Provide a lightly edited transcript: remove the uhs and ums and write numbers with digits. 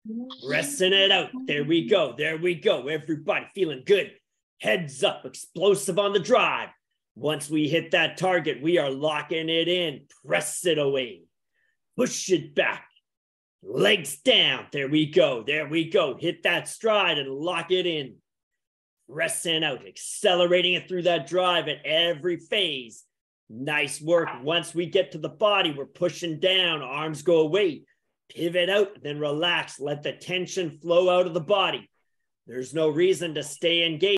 Pressing it out. There we go. There we go. Everybody feeling good. Heads up, explosive on the drive. Once we hit that target, we are locking it in. Press it away. Push it back. Legs down. There we go. There we go. Hit that stride and lock it in. Pressing out, accelerating it through that drive at every phase. Nice work. Once we get to the body, we're pushing down. Arms go away. Pivot out, then relax. Let the tension flow out of the body. There's no reason to stay engaged.